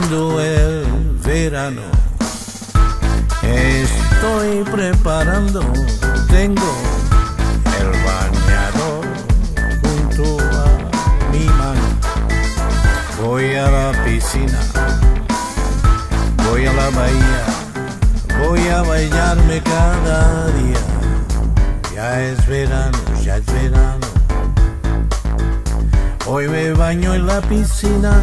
entrando el verano. Estoy preparando, tengo el bañador junto a mi mano. Voy a la piscina, voy a la bahía, voy a bañarme cada día. Ya es verano, ya es verano. Hoy me baño en la piscina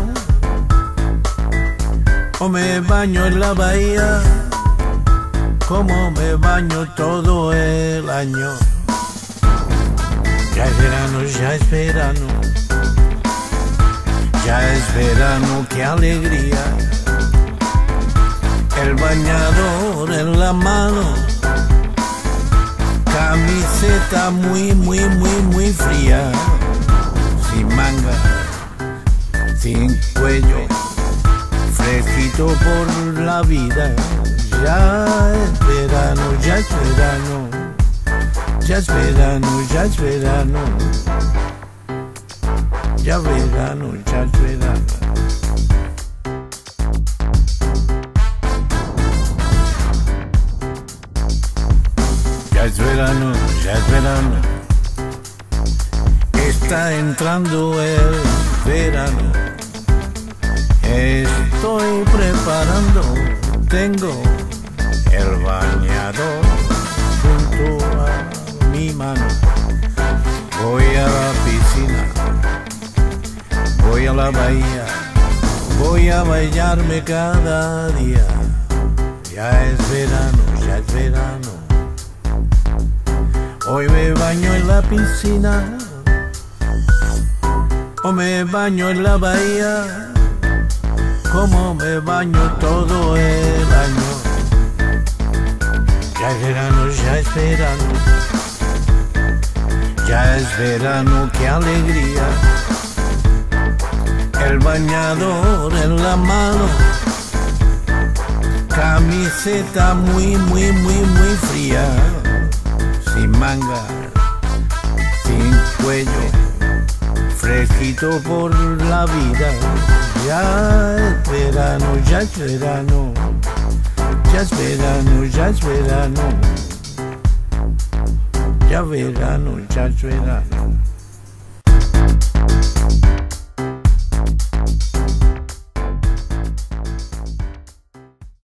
o me baño en la bahía, como me baño todo el año. Ya es verano, ya es verano. Ya es verano, qué alegría. El bañador en la mano, camiseta muy fría, sin manga, sin cuello, fresquito por la vida. Ya es verano, ya es verano, ya es verano, ya es verano, ya verano, ya es verano. Ya es verano, ya es verano. Está entrando el verano. Estoy preparando, tengo el bañador junto a mi mano. Voy a la piscina, voy a la bahía, voy a bañarme cada día. Ya es verano, ya es verano. Hoy me baño en la piscina o me baño en la bahía, como me baño todo el año. Ya es verano, ya es verano. Ya es verano, qué alegría. El bañador en la mano, camiseta muy fría, sin manga, sin cuello, fresquito por la vida. Ya es verano, ya es verano, ya es verano, ya es verano, ya verano, ya es verano.